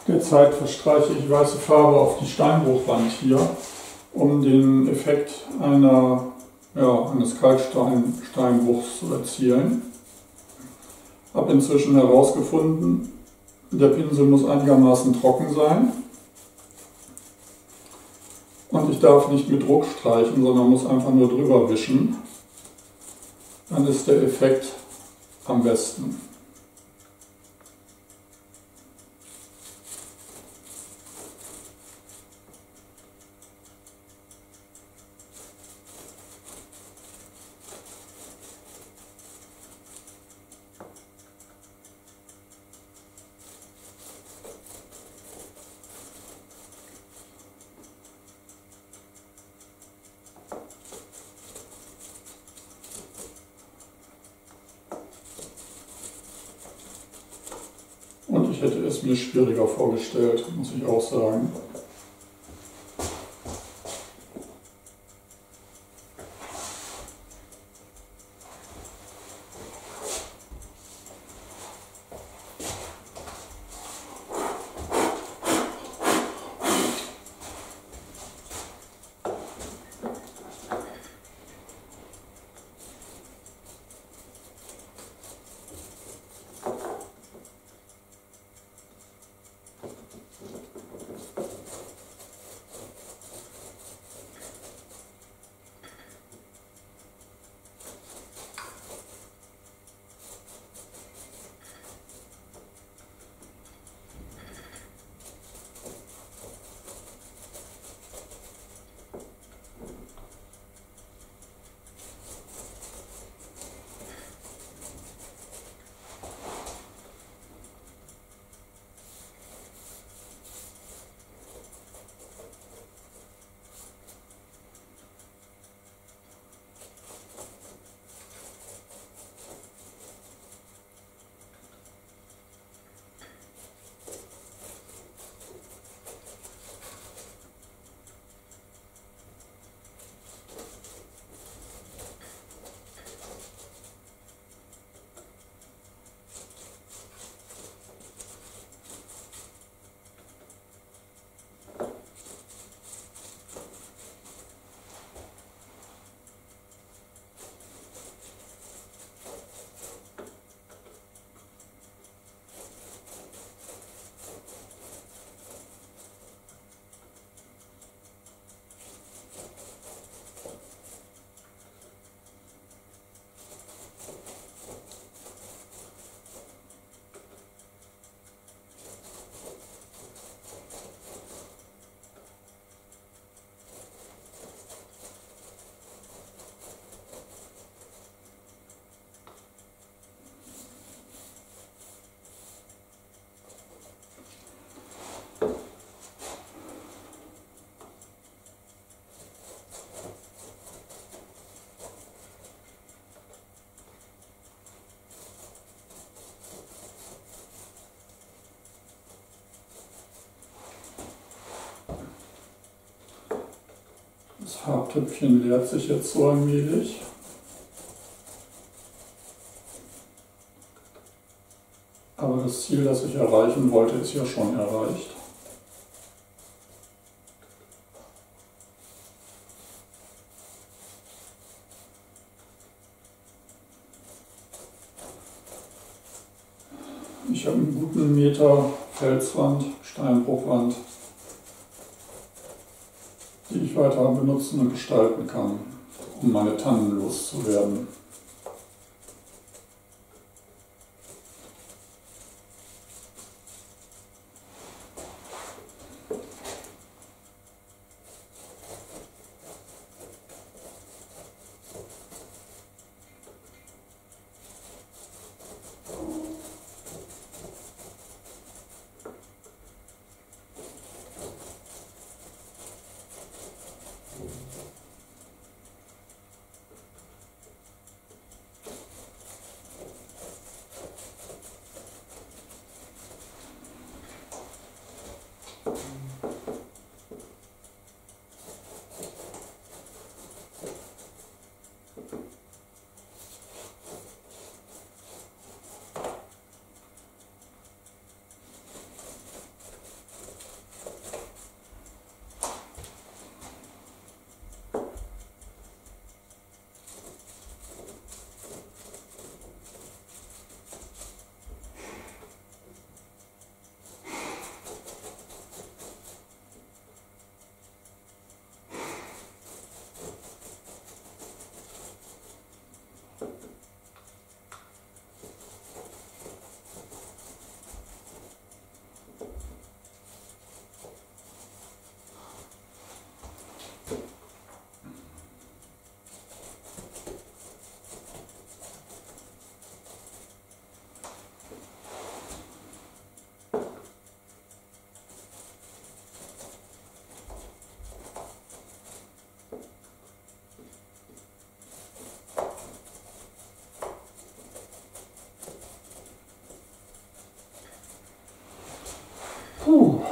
Derzeit verstreiche ich weiße Farbe auf die Steinbruchwand hier, um den Effekt eines Kalksteinbruchs zu erzielen. Ich habe inzwischen herausgefunden, der Pinsel muss einigermaßen trocken sein und ich darf nicht mit Druck streichen, sondern muss einfach nur drüber wischen. Dann ist der Effekt am besten. Und ich hätte es mir schwieriger vorgestellt, muss ich auch sagen. Das Farbtöpfchen leert sich jetzt so allmählich. Aber das Ziel, das ich erreichen wollte, ist ja schon erreicht. Ich habe einen guten Meter Felswand, Steinbruchwand, die ich weiter benutzen und gestalten kann, um meine Tannen loszuwerden. Puh.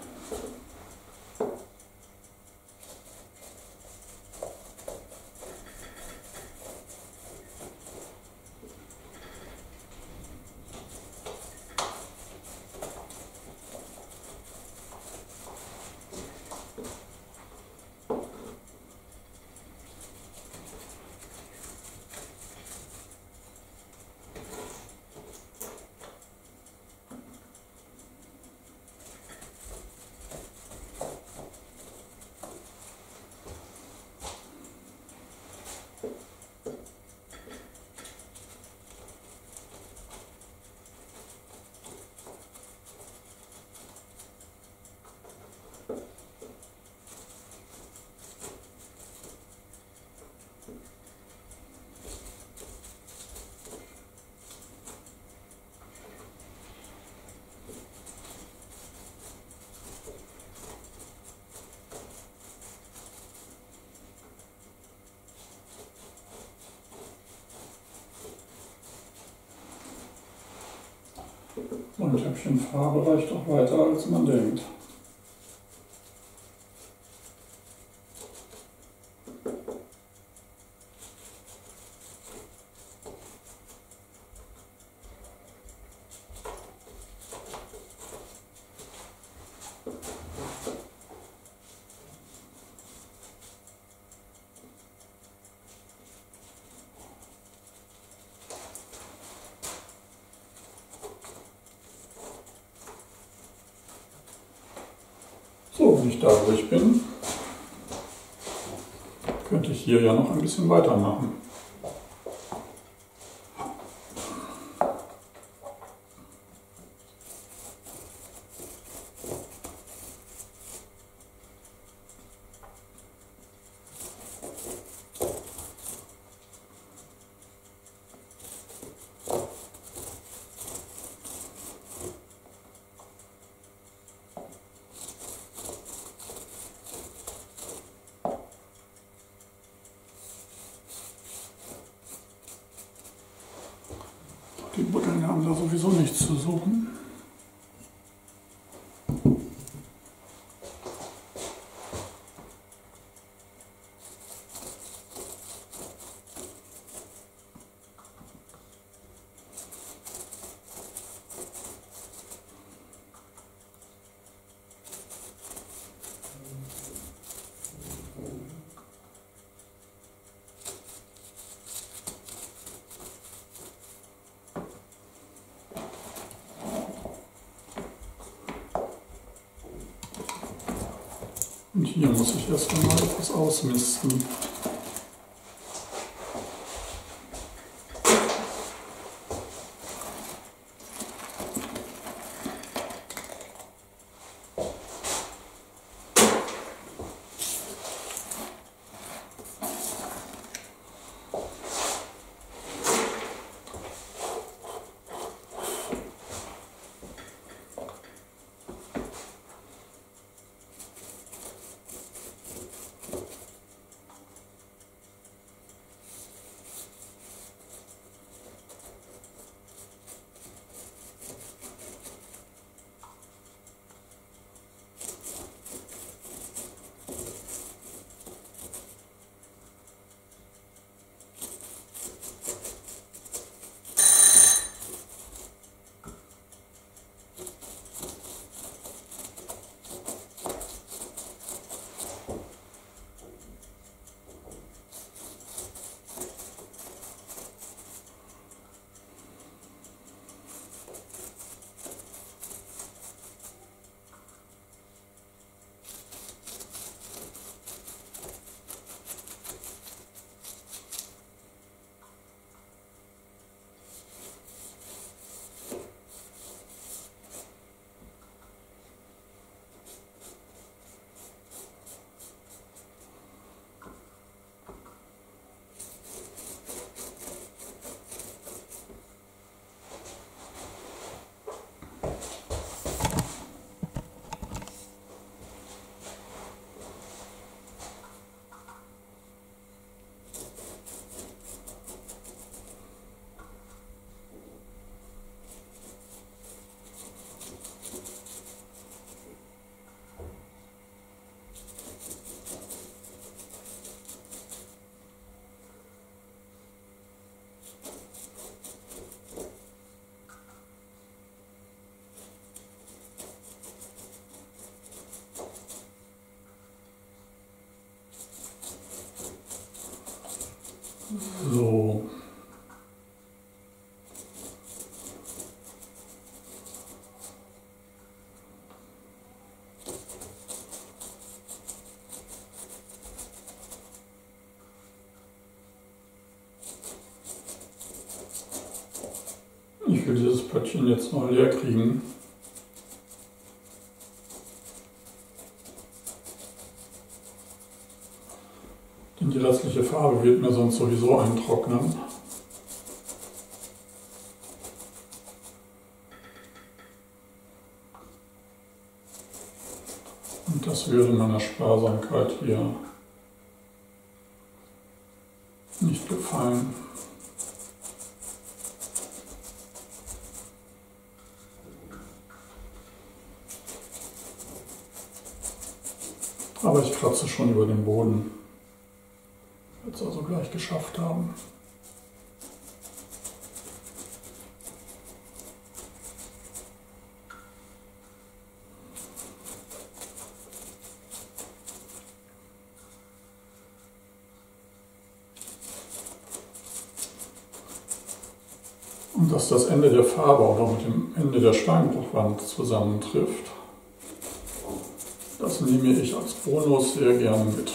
So ein Töpfchen Farbe reicht auch weiter, als man denkt. So, wenn ich da durch bin, könnte ich hier ja noch ein bisschen weitermachen. Die Buddeln haben da sowieso nichts zu suchen. Und hier muss ich erst einmal etwas ausmisten. So. Ich will dieses Pöttchen jetzt mal leer kriegen. Denn die restliche Farbe wird mir sonst sowieso eintrocknen. Und das würde meiner Sparsamkeit hier nicht gefallen. Aber ich kratze schon über den Boden. Wird es also gleich geschafft haben. Und dass das Ende der Farbe auch noch mit dem Ende der Steinbruchwand zusammentrifft, das nehme ich als Bonus sehr gerne mit.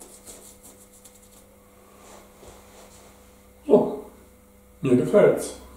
So, mir gefällt's.